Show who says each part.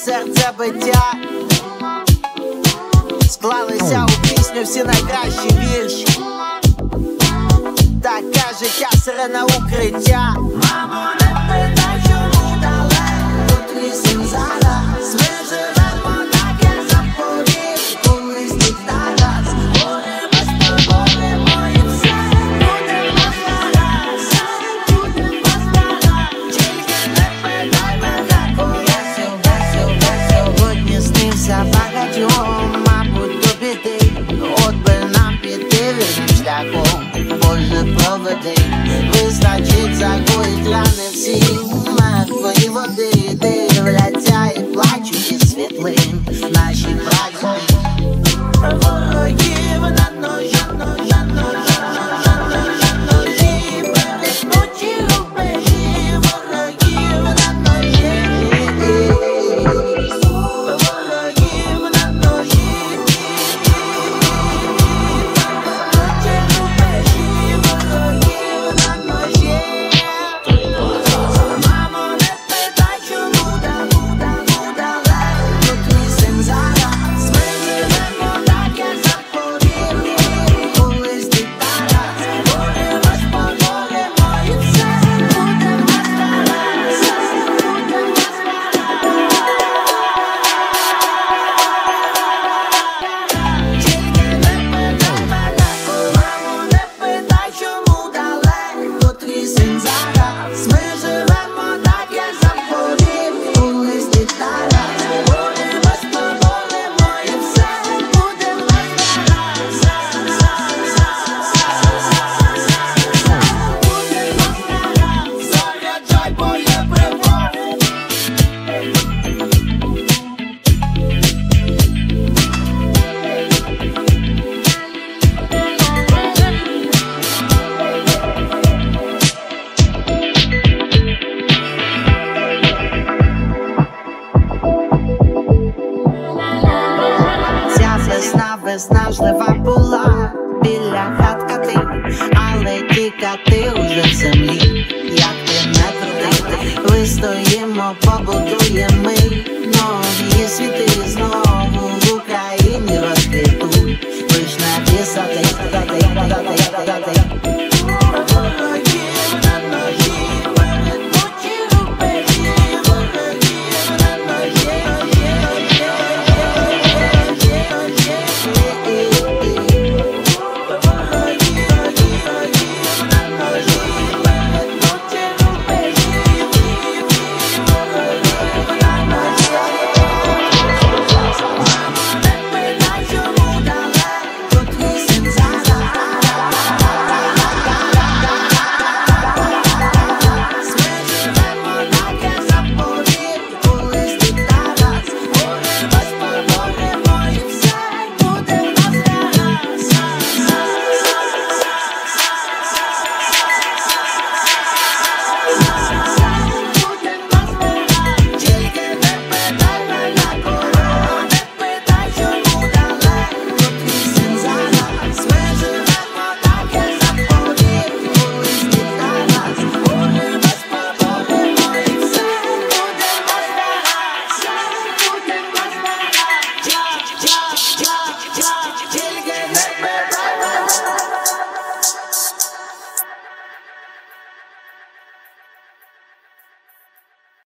Speaker 1: серцебиття склалися у пісню всі найкращі вірші. Таке життя, сирена укриття. Мамо, не питай, чому далеко твій син зараз. Ми живемо так, як заповів колись дід Тарас. Боремось, поборемо і все будемо зараз. Будемо зараз. Тільки не питай мене, коли сьогодні снився багатьом, мабуть, до біди. От би нам піти вірним шляхом, Боже, проведи. Вистачить загоїть рани всім мертвої води. Дивляться і плачуть із світлин наші прадіди. Ворогів на ножі, ножі, перетнуті рубежі. Ворогів на ножі, ворогів на ножі. Мамо, не питай, чому далеко твій син зараз. Ми живемо так, як заповів колись дід Тарас. Боремось, поборемо і все будемо зараз. Тільки не питай мене, мамо, не питай, чому далеко твій син зараз. Ми живемо так, як заповів колись дід Тарас. Боремось, поборемо і все будемо зараз. Заряджай боєприпас. Ця весна виснажлива була біля хат кати, але ті кати уже в землі, як ти не крути. Вистоїмо, побудуємо нові світи, знову в Україні розквітуть вишневі сади.